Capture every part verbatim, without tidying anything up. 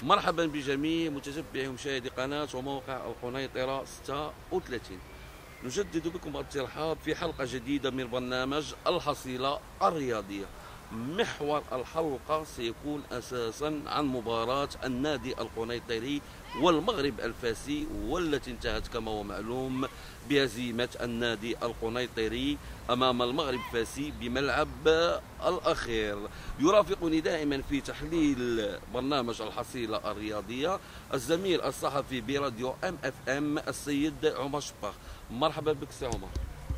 مرحبا بجميع متتبعي ومشاهدي قناة وموقع القنيطرة ستة وثلاثين. نجدد بكم الترحاب في حلقة جديدة من برنامج الحصيلة الرياضية. محور الحلقة سيكون أساسا عن مباراة النادي القنيطري والمغرب الفاسي، والتي انتهت كما هو معلوم بهزيمة النادي القنيطري أمام المغرب الفاسي بملعب الأخير. يرافقني دائما في تحليل برنامج الحصيلة الرياضية الزميل الصحفي براديو ام اف ام السيد عمر شباخ. مرحبا بك سي عمر.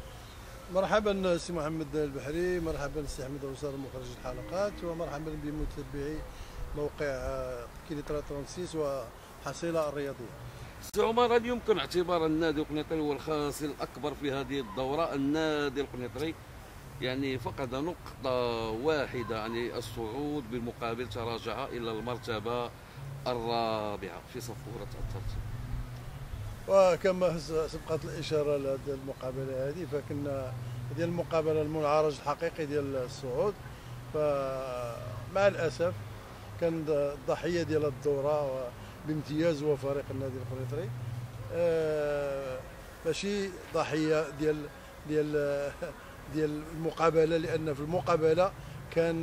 مرحبا سي محمد البحري، مرحبا سي احمد وسار مخرج الحلقات، ومرحبا بمتابعي موقع كيليترا ستة وثلاثين وحصيلة الرياضية. سي عمر، هل يمكن اعتبار النادي القنيطري هو الخاسر الأكبر في هذه الدورة؟ النادي القنيطري يعني فقد نقطة واحدة عن الصعود، بالمقابل تراجع إلى المرتبة الرابعة في صفورة الترتيب. وكما سبقت الإشارة لهذه المقابلة هذه، فكنا ديال المقابلة المنعرج الحقيقي ديال الصعود، فمع الأسف كان الضحية ديال الدورة بامتياز هو فريق النادي القنيطري، آه ماشي ضحية ديال ديال ديال المقابلة، لأن في المقابلة كان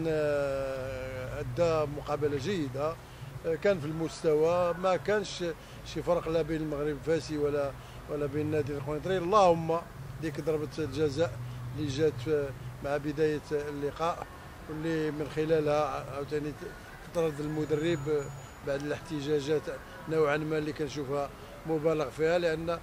أدى مقابلة جيدة، كان في المستوى، ما كانش شي فرق لا بين المغرب الفاسي ولا ولا بين النادي القنيطري. اللهم ديك ضربة الجزاء اللي جات مع بداية اللقاء، واللي من خلالها عاوتاني تطرد المدرب بعد الاحتجاجات نوعا ما اللي كنشوفها مبالغ فيها، لأن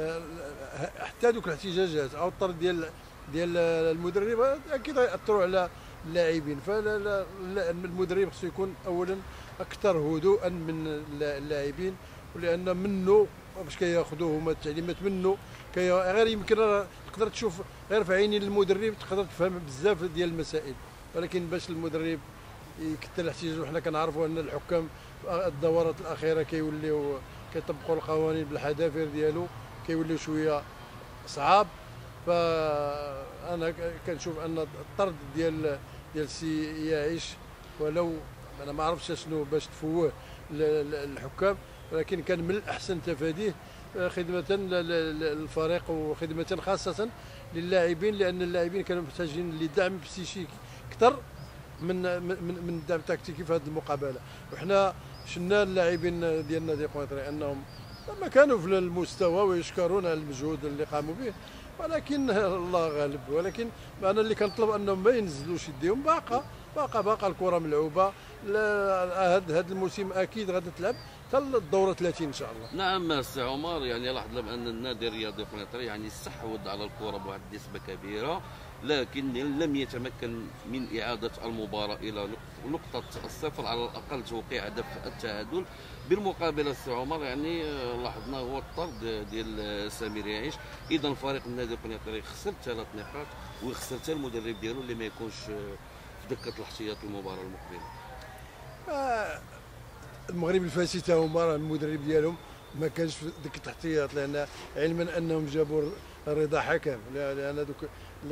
حتى دوك الاحتجاجات او الطرد ديال ديال المدرب اكيد غيأثروا على اللاعبين. فالمدرب خصو يكون اولا اكثر هدوءا من اللاعبين، ولان منه باش كياخذوه هما التعليمات منه كي غير يمكن تقدر تشوف غير في عينين المدرب تقدر تفهم بزاف ديال المسائل، ولكن باش المدرب يكثر الاحتجاج، وحنا كنعرفوا ان الحكام الدورات الاخيره كيوليو كيطبقوا القوانين بالحذافير ديالو، كيوليو شويه صعاب. فانا كنشوف ان الطرد ديال ديال سي يعيش، ولو انا ما عرفتش شنو باش تفوه الحكام، ولكن كان من الاحسن تفاديه خدمه للفريق وخدمه خاصه للاعبين، لان اللاعبين كانوا محتاجين لدعم بسيشيك اكثر من من من الدعم التكتيكي في هذه المقابله. وحنا شفنا اللاعبين ديال النادي القنيطري انهم ما كانوا في المستوى ويشكرون على المجهود اللي قاموا به، ولكن الله غالب. ولكن انا اللي كنطلب انهم ما ينزلوش يديهم، باقا باقا باقا الكره ملعوبه. هذا الموسم اكيد غادي تلعب حتى الدوره ثلاثين ان شاء الله. نعم سي عمر، يعني لاحظ ان النادي الرياضي القنيطري يعني استحوذ على الكره بواحد النسبه كبيره، لكن لم يتمكن من اعاده المباراه الى نقطه الصفر، على الاقل توقيع هدف التعادل. بالمقابل السي عمر يعني لاحظنا هو الطرد ديال سمير يعيش. اذا فريق النادي القنيطري خسر ثلاث نقاط، ويخسر حتى المدرب ديالو اللي ما يكونش في دكه الاحتياط المباراه المقبله. آه المغرب الفاسي تا هما المدرب ديالهم ما كانش في دكه الاحتياط، لان علما انهم جابوا رضا حكم، لان دوك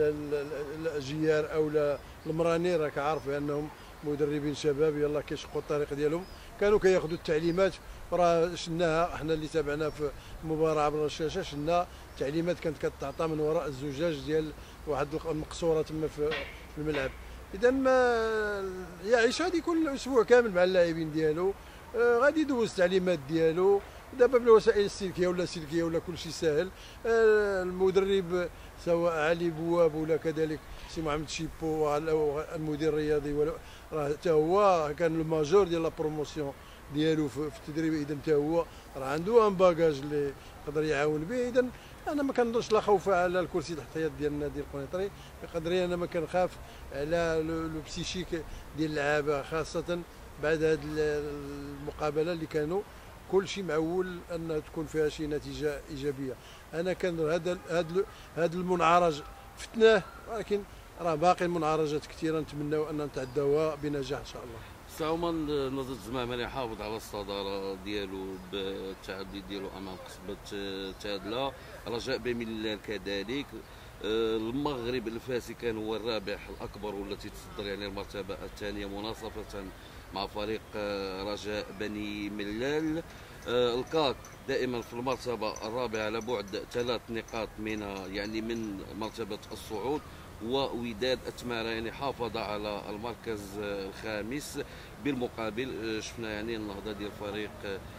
الجيار او المراني راك عارف انهم مدربين شباب يلا كيشقوا الطريق ديالهم، كانوا كياخذوا التعليمات. راه شناها احنا اللي تابعنا في المباراه عبر الشاشه، شنا التعليمات كانت كتعطى من وراء الزجاج ديال واحد المقصوره تما في الملعب. اذا ما يعيش غادي يكون الاسبوع كامل مع اللاعبين ديالو، آه غادي يدوز التعليمات ديالو دابا بالوسائل السلكيه ولا السلكيه ولا كل شيء ساهل. آه المدرب سواء علي بواب ولا كذلك سي محمد شيبو المدير الرياضي، ولا راه حتى هو كان الماجور ديال لا بروموسيون ديالو في التدريب، اذا حتى هو راه عنده ان باكاج اللي يقدر يعاون به. اذا انا ما كنظنش لا خوف على الكرسي الاحتياط ديال النادي القنيطري بقدر انا ما كنخاف على لو بسيشيك ديال اللعابه، خاصه بعد هذه المقابله اللي كانوا كل شيء معول ان تكون فيها شي نتيجه ايجابيه. انا كان هذا هذا هذا المنعرج فتناه، ولكن راه باقي المنعرجات كثيره، نتمناو ان نتعداوها بنجاح ان شاء الله. سي عمر، نضج الزمامري حافظ على الصداره ديالو بالتعدي ديالو امام قصبه تادله، رجاء بملال كذلك. المغرب الفاسي كان هو الرابح الاكبر والتي تصدر يعني المرتبه الثانيه مناصفه مع فريق رجاء بني ملال. الكاك دائما في المرتبه الرابعه على بعد ثلاث نقاط من يعني من مرتبه الصعود، ووداد التمارة يعني حافظ على المركز الخامس. بالمقابل شفنا يعني النهضه ديال فريق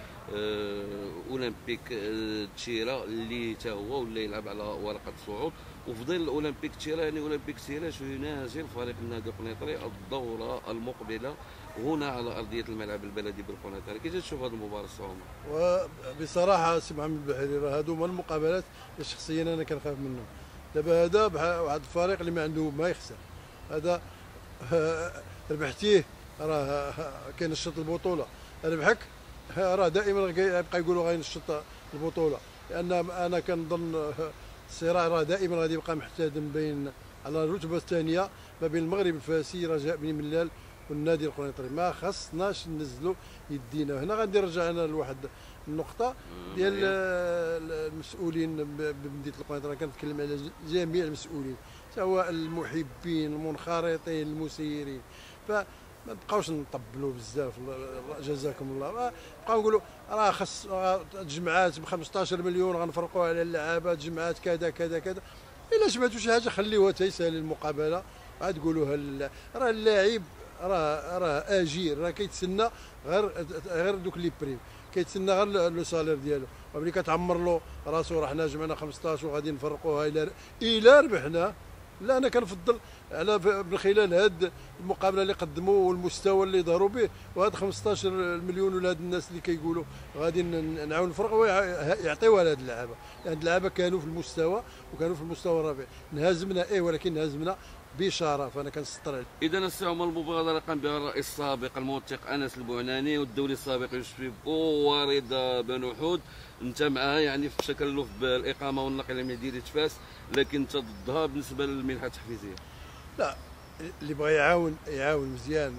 اولمبيك تشيرا اللي تا هو ولا يلعب على ورقه الصعود، وفي ظل اولمبيك تشيرا يعني اولمبيك تشيرا ينازل فريق النادي القنيطري الدوره المقبله هنا على ارضيه الملعب البلدي بالقنيطري. كيف تشوف هذه المباراه الصعبه؟ وبصراحه سي محمد البحيري راه هادو هما المقابلات اللي شخصيا انا كنخاف منهم. دابا هذا واحد الفريق اللي ما عنده ما يخسر، هذا ربحتيه راه كاين نشط البطوله، ربحك راه دائما يبقى يقولوا غينشط البطوله، لان انا كنظن الصراع راه دائما غادي يبقى محتدم بين على الرتبه الثانيه ما بين المغرب الفاسي رجاء بني ملال والنادي القنيطري. ما خصناش ننزلوا يدينا هنا. غادي نرجع انا لواحد النقطه ديال المسؤولين بمدينه القنيطره، كنتكلم على جميع المسؤولين سواء المحبين المنخرطين المسيرين، فما نبقاوش نطبلوا بزاف جزاكم الله. بقاو نقولوا راه خص تجمعات ب خمسطاش مليون غنفرقوا على اللعابه، تجمعات كذا كذا كذا. الا جمعتوا شي حاجه خليوها تيسهل المقابله، عاد قولوها. راه اللاعب راه راه اجير، راه كيتسنى غير غير دوك لي بريم، كيتسنى غير لو سالير ديالو. وملي كتعمر له راسو راه حنا جمعنا خمسطاش وغادي نفرقوها الى الى ربحنا. لا انا كنفضل على من خلال هاد المقابله اللي قدموا والمستوى اللي ظهروا به وهاد خمسطاش مليون ولا هاد الناس اللي كيقولوا غادي نعاون نفرقوا يعطيوها لهاد اللعابه، لان اللعابه كانوا في المستوى وكانوا في المستوى الرابع. انهزمنا ايه ولكن انهزمنا بشرف. انا كنسطر عليه. اذا السي عمر المبادره قام بها الرئيس السابق الموثق انس البعناني والدولي السابق يوسف بو ورضا بن وحود. انت معها يعني في تكلف بالاقامه والنقل من مدينه فاس، لكن انت ضدها بالنسبه للمنحه التحفيزيه. لا، اللي بغى يعاون يعاون مزيان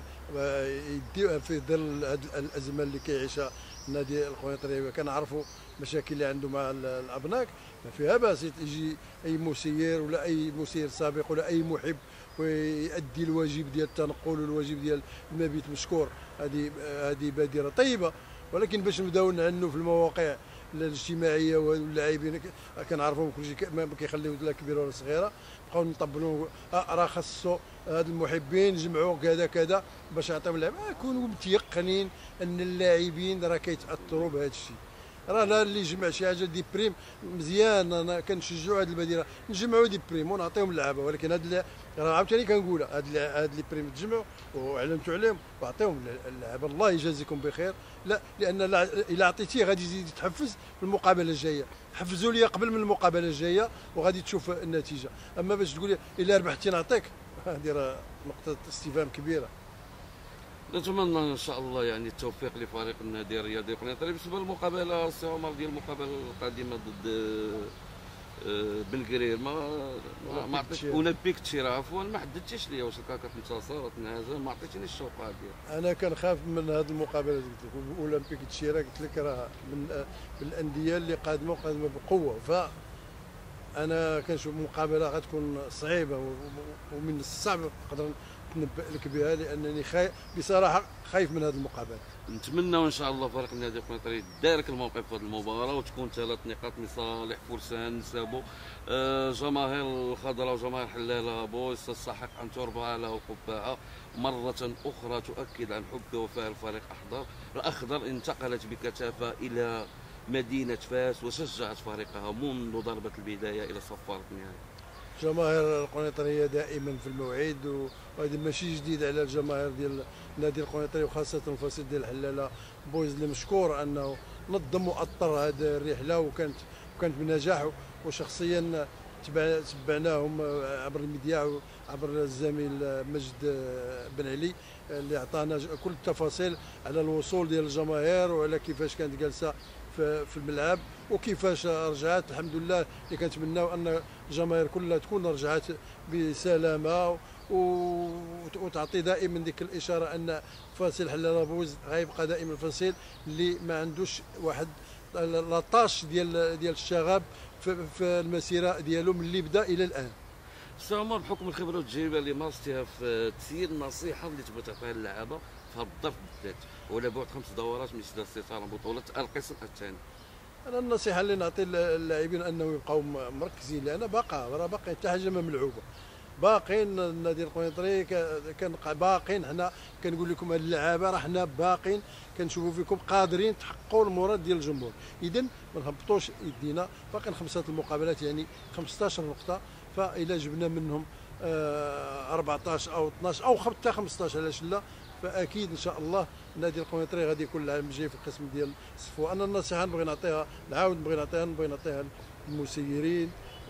يدي في ظل الازمه اللي كيعيشها النادي القنيطري. كنعرفوا المشاكل اللي عنده مع الابناك، ما فيها باس يجي اي مسير ولا اي مسير سابق ولا اي محب ويؤدي الواجب ديال التنقل والواجب ديال المبيت مشكور. هذه هذه بادره طيبه، ولكن باش نبداو نعنوا في المواقع الاجتماعيه واللاعبين كنعرفوهم كلشي ما كيخليو لا كبيره ولا صغيره، بقاو نطبلوا آه راه خاصو هاد المحبين جمعوا كذا كذا باش يعطيو اللعب. كونوا متيقنين ان اللاعبين راه كيتاثروا بهذا الشيء. راه لا اللي جمع شي حاجه دي بريم مزيان، انا كنشجعوا هذه البديله نجمعوا دي بريم ونعطيهم اللعابه، ولكن هاد راه عاوتاني كنقولها هاد هاد لي بريم تجمعوا وعلمتوا عليهم واعطيهم اللعابه. الله يجازيكم بخير. لا، لان الا عطيتيه غادي يزيد يتحفز في المقابله الجايه. حفزوا لي قبل من المقابله الجايه وغادي تشوف النتيجه. اما باش تقول لي الا ربحتي نعطيك، هذه راه نقطه استفهام كبيره. نتمنى ان شاء الله يعني التوفيق لفريق النادي الرياضي القنيطري. بالنسبه للمقابله السي عمر ديال المقابله القادمه ضد بلغرير ما ما عطيتش اولمبيك تشيرا عفوا ما حددتيش ليا واش الكاكا انتصر تنهزم، ما عطيتينيش الشوقات ديالك. انا كنخاف من هذه المقابله قلت لك. اولمبيك تشيرا قلت لك راه من الانديه اللي قادمه قادمه بقوه، ف انا كنشوف مقابله غتكون صعيبه ومن الصعب نقدر نتنبأ لك بها، لانني خايف بصراحه خايف من هذه المقابله. نتمنى ان شاء الله فريق النادي القنيطري يدارك الموقف في هذه المباراه وتكون ثلاث نقاط لصالح فرسان نسابو. آه جماهير الخضراء وجماهير حلاله بوس تستحق ان ترفع له قبعه مره اخرى تؤكد عن حب وفاء الفريق الاخضر. الاخضر انتقلت بكثافه الى مدينه فاس وشجعت فريقها منذ ضربه البدايه الى صفاره النهايه. الجماهير القنيطريه دائما في الموعد، وهذا ماشي جديد على الجماهير ديال النادي القنيطري وخاصه الفصيل ديال الحلاله بويز اللي مشكور انه نظم واطر هذه الرحله وكانت وكانت بنجاح. وشخصيا تبعناهم عبر المذياع وعبر الزميل مجد بن علي اللي عطانا كل التفاصيل على الوصول ديال الجماهير وعلى كيفاش كانت جالسه في الملعب وكيفاش رجعت. الحمد لله اللي كنتمناو ان الجماهير كلها تكون رجعت بسلامه وتعطي دائما ديك الاشاره ان فصيل حلاله بوز غيبقى دائما الفصيل اللي ما عندوش واحد لاطاش ديال ديال الشغب في المسيره ديالو من اللي بدا الى الان. سي عمر، بحكم الخبره والتجربه اللي مارستيها في تسيير، النصيحه اللي تبغي تعطيها للعابه في هذا الظرف بالذات وعلى بعد خمس دورات من استثمار بطوله القسم الثاني؟ انا النصيحه اللي نعطي للاعبين انه يبقاو مركزين، لان باقا راه باقي حتى حاجه ما ملعوبه، باقيين النادي القنيطري كان باقيين. حنا كنقول لكم هاد اللعابه راه حنا باقيين كنشوفوا فيكم قادرين تحققوا المراد ديال الجمهور. اذا ما نهبطوش يدينا، باقيين خمسه المقابلات يعني خمسطاش نقطه، فإلا جبنا منهم أربعطاش او اثناش او حتى خمسطاش علاش لا، فاكيد ان شاء الله النادي القنيطري غادي يكون العام الجاي في القسم ديال الصفو. انا النصيحه نبغي نعطيها، نعاود نبغي نعطيها نبغي نعطيها للمسيرين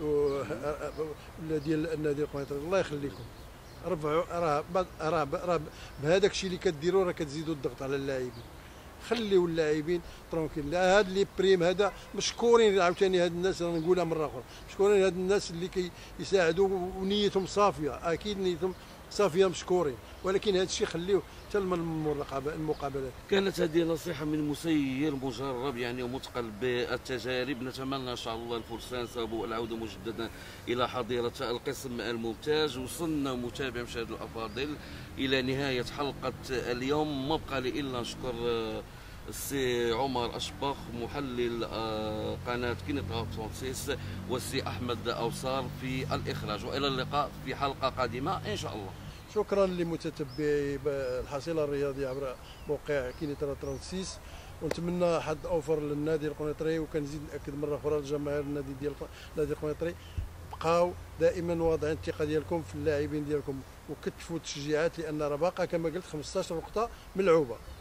ديال النادي القنيطري، الله يخليكم رفعوا. راه راه راه بهذاك الشيء اللي كديروا راه كتزيدوا الضغط على اللاعبين. خليوا اللاعبين ترونكيل. لا، هاد لي بريم هذا مشكورين عاوتاني، هاد الناس راه نقولها مره اخرى مشكورين، هاد الناس اللي كيساعدوا ونيتهم صافيه، اكيد نيتهم صافيه مشكورين، ولكن هذا الشيء خليوه حتى من المقابلات. كانت هذه نصيحه من مسير مجرب يعني ومثقل بالتجارب. نتمنى ان شاء الله الفرسان سابوا العوده مجددا الى حظيره القسم الممتاز. وصلنا متابع مشاهد الافاضل الى نهايه حلقه اليوم، ما بقى لي الا نشكر السي عمر أشبخ محلل قناه كينيطا فرانسيس، والسي احمد اوصار في الاخراج، والى اللقاء في حلقه قادمه ان شاء الله. شكرا لمتتبعي الحصيله الرياضيه عبر موقع كينيطا ثلاثة وستين، ونتمنى حد اوفر للنادي القنيطري. وكنزيد ناكد مره اخرى لجماهير النادي ديال النادي القنيطري، بقاو دائما واضعين الثقه ديالكم في اللاعبين ديالكم وكتفوا التشجيعات، لان راه باقا كما قلت خمسطاش نقطه ملعوبه.